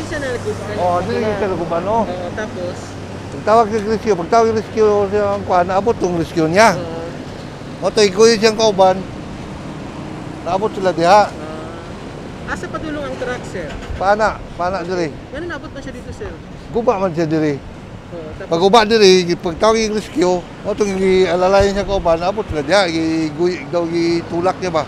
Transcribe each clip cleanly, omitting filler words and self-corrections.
siya naguban. Oh, dili siya naguban, no? Oo, tapos? Pagtawag ng rescue siya ang kuha, naabot tong rescue niya. O, iguyin siyang kauban, naabot sila diha. Asa padulong ang truck, sir? Paana diri. Ano naabot na siya dito, sir? Guba man siya diri. Tapos, Pag guba diri, pagtawag ng rescue, o itong alalayan siya kauban, naabot sila diha. Gitulak niya ba?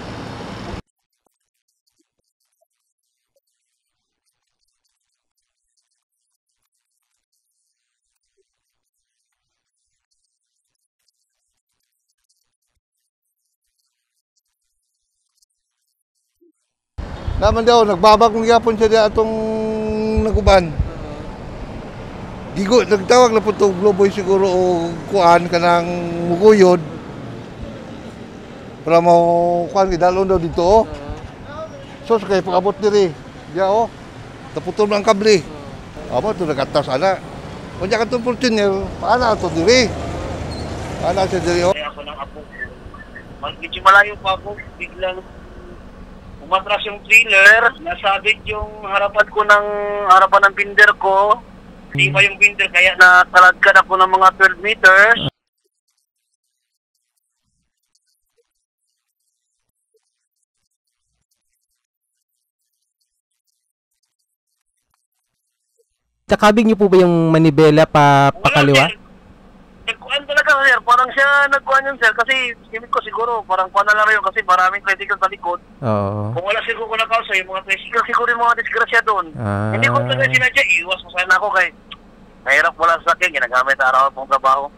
Naman daw, nagbabagong yapon siya diya atong naguban. Gigo, nagtawag na po itong Globoy siguro o kuan kanang muguyod. Para mo kuan, gidalon daw dito. So, kaya pag-abot diri. Diya o, naputol na ang kabli. Amo, ito nagkatas, ana. Kung diya ka itong Fortuner, paana ito diri. Paana siya diri o. Kaya ako ng apo. Medyo malayo pa ako, biglang umatras yung trailer, nasabit yung harapan ng binder ko. Di ba yung binder kaya natalagkan ako ng mga 12 meters. Nakabig niyo po ba yung manibela pakaliwa? Nagkuhan talaga sir, parang siya nagkuhan yun sir kasi simit ko siguro parang kuhan na lang yun kasi maraming tricycle sa likod. Oo. Kung wala siguro ko na kausa yung mga tricycle siguro yung mga disgrasya doon. Hindi ko talaga sinadya, iwas ko sana ako kay mahirap wala sa akin, ginagamit araw pong trabaho.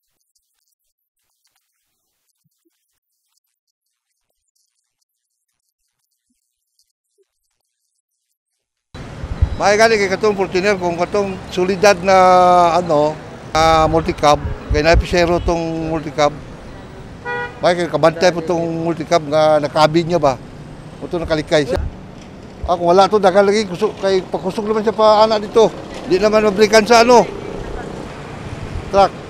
May gali kay katong Fortuner kung katong solidad na multicab, kay napisero tong multicab. May kay kabantay po tong multicab nga nakabin niya ba. Ito nakalikay siya. Kung wala to dagan lagi kay pakusog naman siya pa ana dito. Di naman mabrikan sa truck.